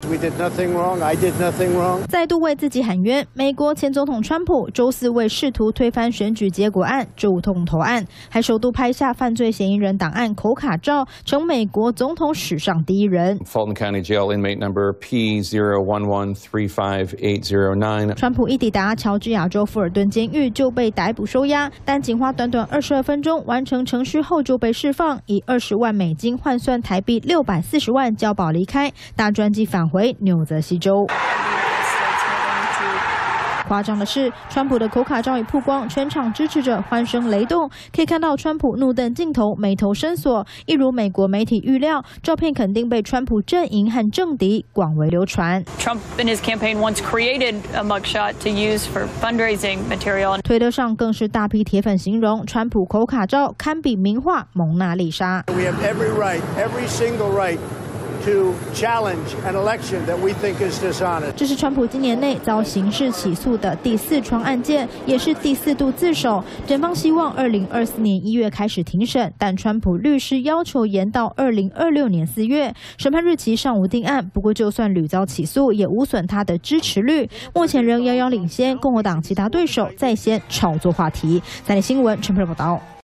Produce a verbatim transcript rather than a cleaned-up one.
We did nothing wrong. I did nothing wrong. 再度为自己喊冤。美国前总统川普周四为试图推翻选举结果案周痛投案，还首度拍下犯罪嫌疑人档案口卡照，成美国总统史上第一人。 Fulton County Jail inmate number P zero one one three five eight zero nine。 川普一抵达乔治亚州富尔顿监狱就被逮捕收押，但仅花短短二十二分钟完成程序后就被释放，以二十万美金换算台币六百四十万交保离开，搭专机返回纽泽西州。夸张的是，川普的口卡照一曝光，全场支持者欢声雷动。可以看到川普怒瞪镜头，眉头深锁，一如美国媒体预料，照片肯定被川普阵营和政敌广为流传。 Trump and his campaign once created a mugshot to use for fundraising material. 推特上更是大批铁粉形容川普口卡照堪比名画《蒙娜丽莎》。 We have every right, every single right. To challenge an election that we think is dishonest. 这是川普今年内遭刑事起诉的第四桩案件，也是第四度自首。检方希望二零二四年一月开始庭审，但川普律师要求延到二零二六年四月。审判日期尚无定案，不过就算屡遭起诉，也无损他的支持率，目前仍遥遥领先共和党其他对手，在先炒作话题。三立新闻陈佩报道。